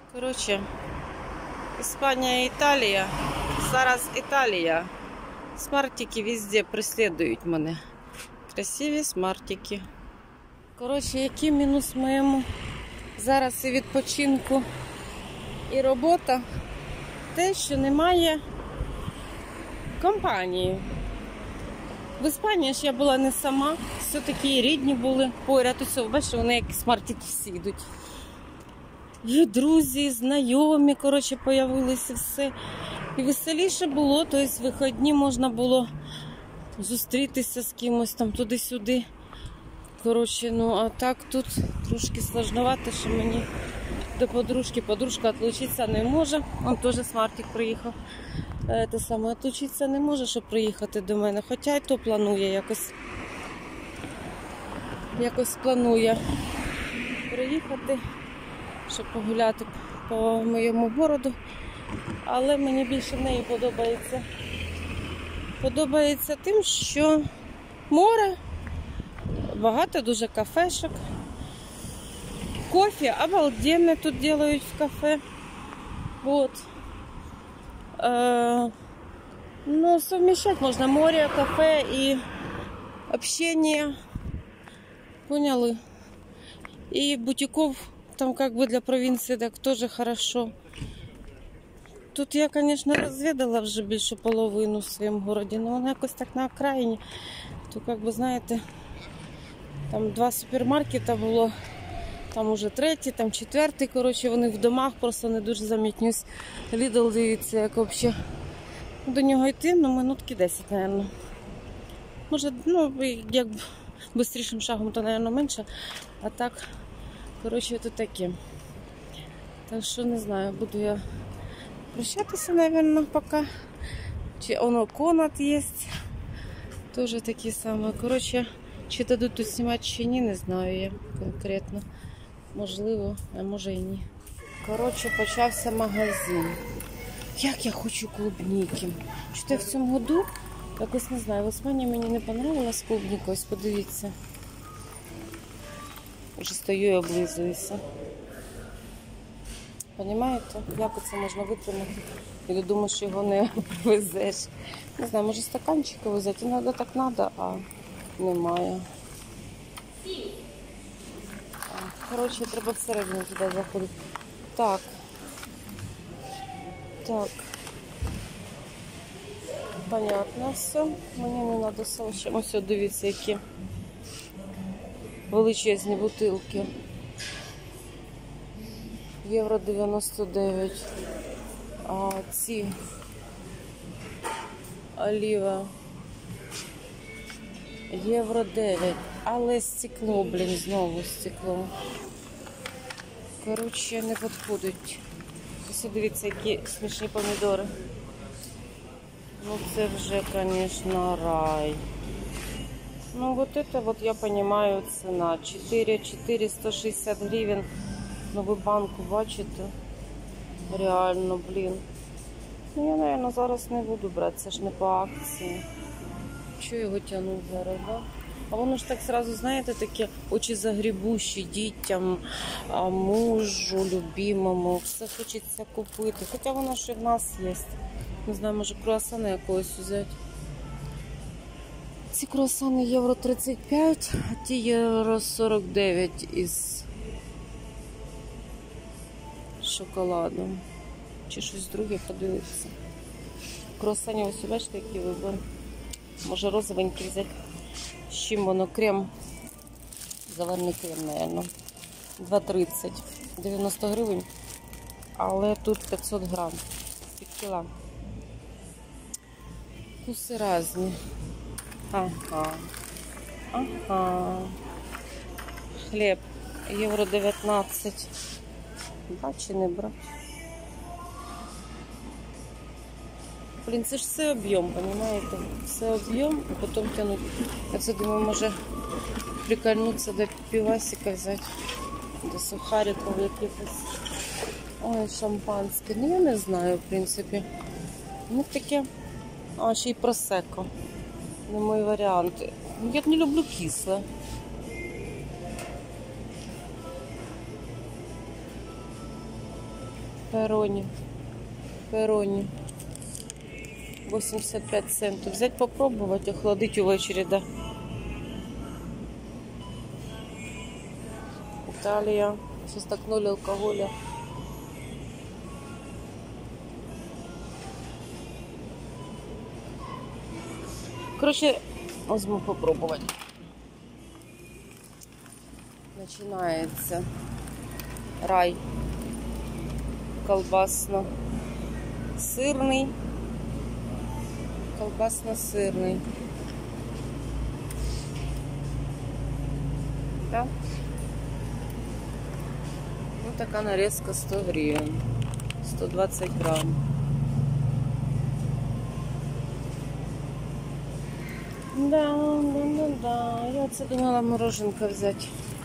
Коротше, Іспанія і Італія. Зараз Італія. Смартики везде преслідують мене. Красиві смартики. Коротше, який мінус моєму зараз і відпочинку, і робота? Те, що немає компанії. В Іспанії ж я була не сама, все-таки рідні були поряд. Усе, бачите, вони як смартики всі йдуть. І друзі, знайомі, коротше, появилися все. І веселіше було, тобто вихідні можна було зустрітися з кимось там туди-сюди. Коротше, ну а так тут трошки сложновато, що мені до подружки. Подружка відлучитися не може. Он теж смартик приїхав. Те саме, відлучитися не може, щоб приїхати до мене. Хоча й то планує якось планує приїхати, щоб погуляти по моєму городу. Але мені більше в неї подобається. Подобається тим, що море, багато дуже кафешок. Кофе обалденно тут делают в кафе. Вот. Но совмещать можно море, кафе и общение. Поняли? И бутиков там как бы для провинции так тоже хорошо. Тут я, конечно, розвідала вже більшу половину в своєму городі, але вона якось так на окраїні. То, як би, знаєте, там 2 супермаркета було, там уже 3-й, там 4-й, коротше, вони в домах просто не дуже замітні. Lidl, дивіться, як взагалі до нього йти, ну, минутки 10, мабуть. Може, ну, як швидшим шагом, то, мабуть, менше, а так, коротше, це таке. Так що, не знаю, буду я прощатися, наверное, пока. Чи оно Конат є. Тоже такі самі. Коротше, чи дадуть тут знімати, чи ні, не знаю я конкретно. Можливо, а може і ні. Коротше, почався магазин. Як я хочу клубніки. Що в цьому году, якось не знаю, в Іспанії мені не понравилась клубніка. Ось подивіться. Вже стою і облизуюся. Понимаєте, як це можна витримати? І думаєш, що його не привезеш. Не знаю, може стаканчики взяти. Іноді так треба, а немає. Коротше, треба всередину туди заходити. Так. Понятно все. Мені не треба солодше. Ось, дивіться, які величезні бутилки. Євро 99. А ці оліва євро 9. Але стекло, блін, знову стекло. Коротше, не підходить. Ось дивіться, які смішні помідори. Ну це вже, звісно, рай. Ну вот это вот я понимаю ціна. 460 гривень. Ну ви банку бачите? Реально, блін. Ну я, мабуть, зараз не буду брати, це ж не по акції. Чого його тягнув зараз, да? А воно ж так сразу, знаєте, таке очі загрібущі дітям, мужу, любимому. Все хочеться купити. Хоча воно ж і в нас є. Не знаю, може круасани якогось взяти. Ці круасани євро 35, а ті євро 49 із шоколадом. Чи щось друге подивитися. Круасанів ось бачите, який вибір. Може розовенький взяти. З чим воно? Крем. Заварний крем, мабуть. 2,30. 90 гривень. Але тут 500 грам. Під кіла. Вкуси різні. Ага. Хліб. Євро 19. Чи не брати? Блін, це ж все об'єм, розумієте? Все об'єм, а потім тягнути. Я це думаю, може прикольнутися до півасика взяти, до сухариків якихось. Ой, шампанське. Ну, я не знаю, в принципі. Ну, таке. А, ще й просеко. Не мої варіанти. Я не люблю кисле. Пероні. 85 центів. Взять попробувати, охладить увечері, да. Італія. Сейчас так 0 алкоголя. Короче, возьму попробовать. Начинается рай колбасно-сырный. Колбасно-сырный. Да? Вот такая нарезка 100 гривен. 120 грамм. Да. Я оце думала мороженка взять.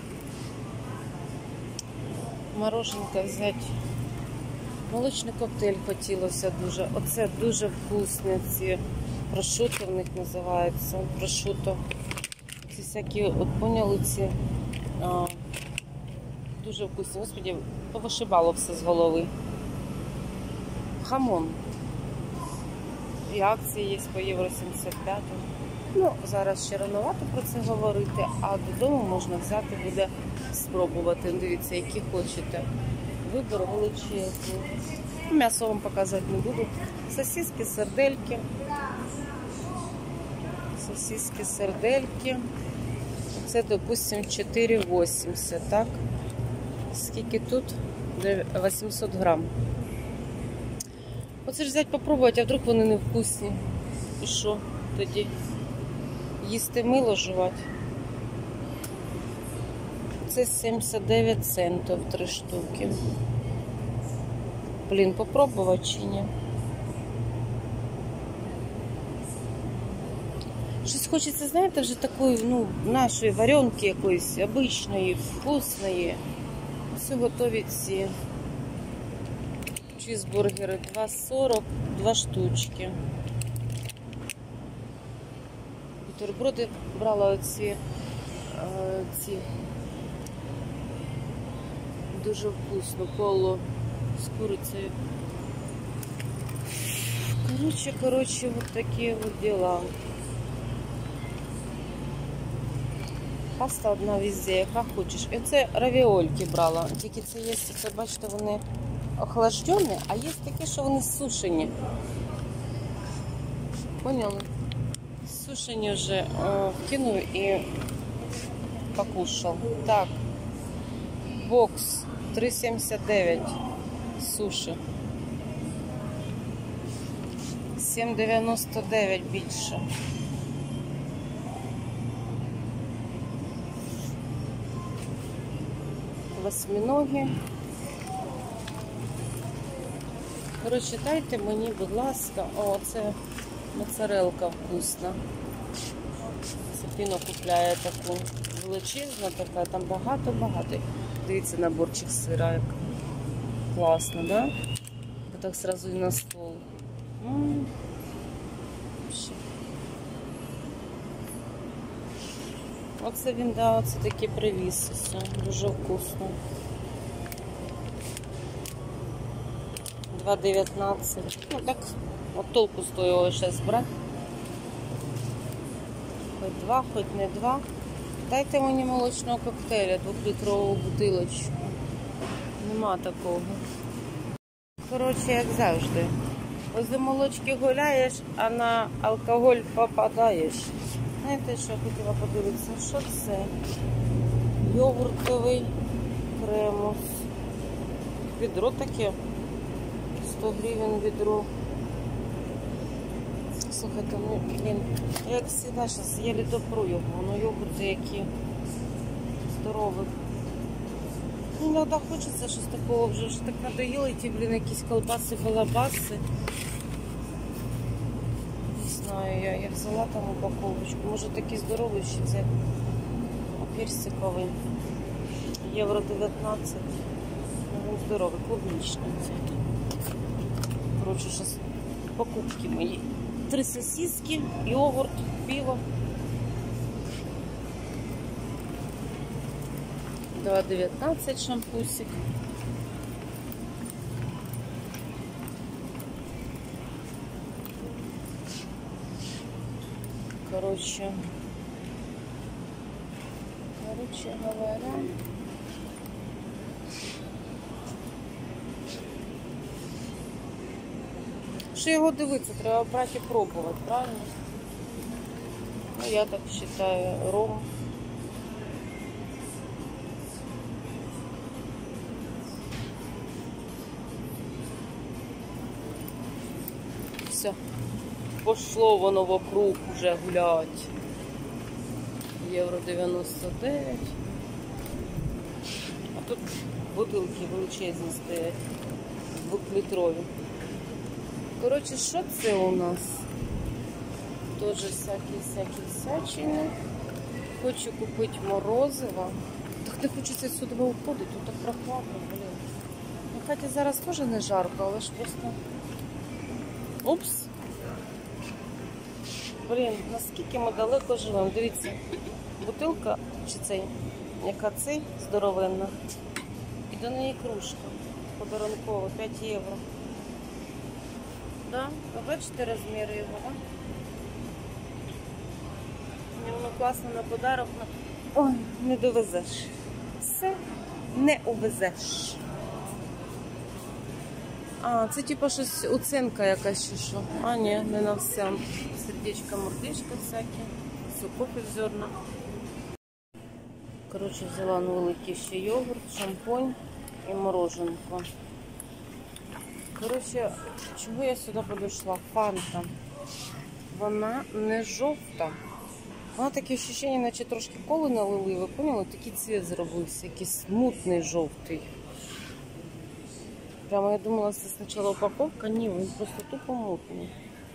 Молочний коктейль хотілося дуже. Оце дуже вкусне. Ці прошуто в них називається. Прошуто. Ці всякі, от поняли, ці дуже вкусні. Господи, повишибало все з голови. Хамон. І акції є по євро 75. Ну, зараз ще рановато про це говорити, а додому можна взяти, буде спробувати. Дивіться, які хочете. Вибір величезний. М'ясо вам показувати не буду. Сосиски, сердельки. Це, допустим, 4,80, так? Скільки тут? 800 грам. Оце ж взяти попробувати, а вдруг вони не вкусні. І що тоді? Їсти мило, жувати. Це 79 центів 3 штуки. Блін, попробувати чи ні? Щось хочеться, знаєте, вже такої, ну, нашої варенки якоїсь, обичної, вкусної. Все готові ці чізбургери. 2,40, 2 штучки. Бутерброди брала оці, дуже вкусно, поло з курицею. Короче, вот такие вот дела. Паста одна везде, яка хочеш. І це равіольки брала. Тільки це є, це, бачите, вони охлаждені, а є такі, що вони сушені. Поняли? Сушені вже вкинув і покушав. Так, бокс 3,79 суші. 7,99 більше. Восьминогі. Коротше, дайте мені, будь ласка, о, це моцарелка вкусна. Сапіно купляє таку величезну, така, там багато-багато. Дивіться, наборчик сира, як класно, да? Так сразу і на стол. Оце він, да, оце такі привіз. Дуже вкусно. 2,19. Ну так, от толку стоїло зараз брати. Хоч 2, хоч не 2. Дайте мені молочного коктейля, 2-літрову бутилочку. Нема такого. Коротше, як завжди. Ось до молочки гуляєш, а на алкоголь попадаєш. Знаєте, що я хотіла подивитися? Що це? Йогуртовий кремус. Відро таке. 100 гривень відро. Слухайте, ну, блін, як завжди, зараз єлі допру його. Ну, йогурти які здорові. Ну, іноді хочеться щось такого, вже ж так надоїли ті, блін, якісь колбаси-балабаси. Не знаю, я взяла там упаковочку. Може такий здоровий ще це персиковий. Євро 19. Ну, він здоровий, клубничний. Коротше, зараз покупки мої. 3 сосиски, йогурт, пиво. 2,19 шампусик. короче говоря, що його дивитися, треба брати і пробувати, правильно? Ну, я так вважаю, ром. Все. Пошло воно вокруг уже гулять. Євро 99. А тут бутилки величезні стоять. 2-літрові. Коротше, що це у нас? Тоже всякі всячини. Хочу купити морозиво. Так не хочеться сюди уходити, тут так прохладно, блін. Ну, хоча зараз теж не жарко, але ж просто... Упс. Блін, наскільки ми далеко живемо. Дивіться, бутилка, чи цей, яка цей, здоровенна. І до неї кружка подарункова, 5 євро. Да? Ви бачите розміри його, да? Мені воно класно на подарок. Ой, не довезеш. Все не увезеш. А, це типу щось оцінка якась чи що. А, ні, не на всем. Сердечко, мордечко всякі. Сухофі в зерна. Коротше, взяла невеликий ще йогурт, шампунь і мороженку. Коротше, чого я сюди підійшла? Фанта. Вона не жовта. Вона таке відчуття, наче трошки коли налили, ви поняли? Такий цвіт зробився, якийсь мутний жовтий. Прямо я думала, це спочатку упаковка, ні, він просто тупо мутний.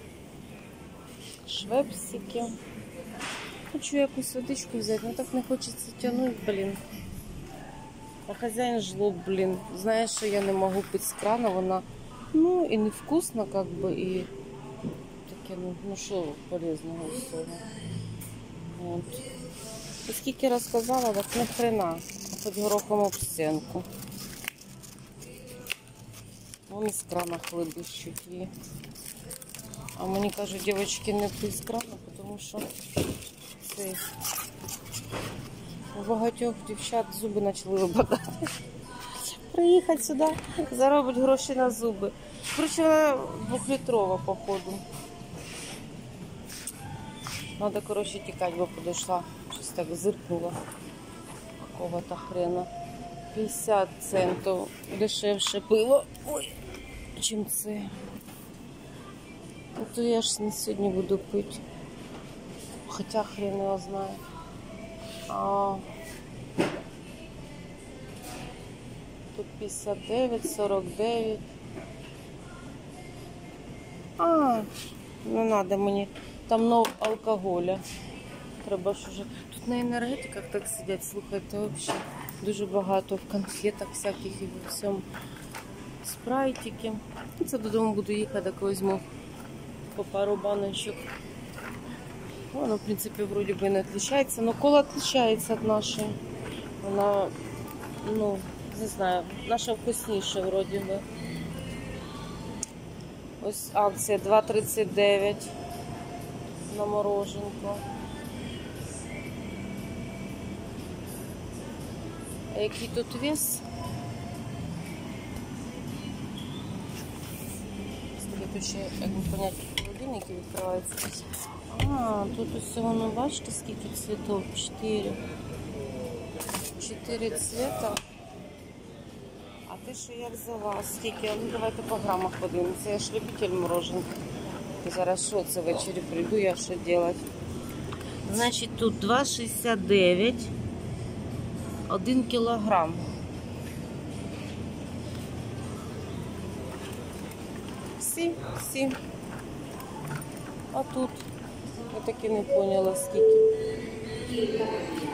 Швепсики. Хочу якусь водичку взяти, але так не хочеться тягнути, блін. А хазяїн жлоб, блін. Знаєш, що я не можу пити з крана, вона, ну, і невкусно, как би, і таке, ну що полезного всього. От. І скільки розказала, так не хрена, хоч горохом об стінку. Вон із крана хлебищуть її. А мені кажуть, дівчатки, не пий з крана, тому що це у багатьох дівчат зуби почали випадати. Приїхати сюди, заробить гроші на зуби. Короче, вона 2-літрова, походу. Надо, короче, тікати, бо подійшла. Щось так зиркнула. Какого-то хрена. 50 центів дешевше пиво. Ой, чим це. Ну, то я ж не сьогодні буду пити. Хоча хрен його знає. Тут 59, 49. Не треба мені. Там много алкоголя. Треба ж уже. Тут на енергетиках так сидять, слухайте, взагалі. Дуже багато в конфетах всяких і в всьому. Спрайтики. Це додому буду їхати, так візьму по пару баночок. Воно, в принципі, вроді би не відрізняється, але кола відрізняється від нашої. Вона, ну, не знаю, наша вкусніша вроді би. Ось акція 2,39 на мороженку. А який тут вес? Тут ще, як би поняти, холодильники відкриваються. Тут ось воно, бачите, скільки цвітів? 4. 4 цвіта. А те, що я взяла, скільки? Ну, давайте по грамах подивимося. Я ж любитель мороженки. Зараз що це ввечері прийду, я що робити? Значить, тут 2,69. 1 кілограм. Всі. А тут я таки не поняла, скільки.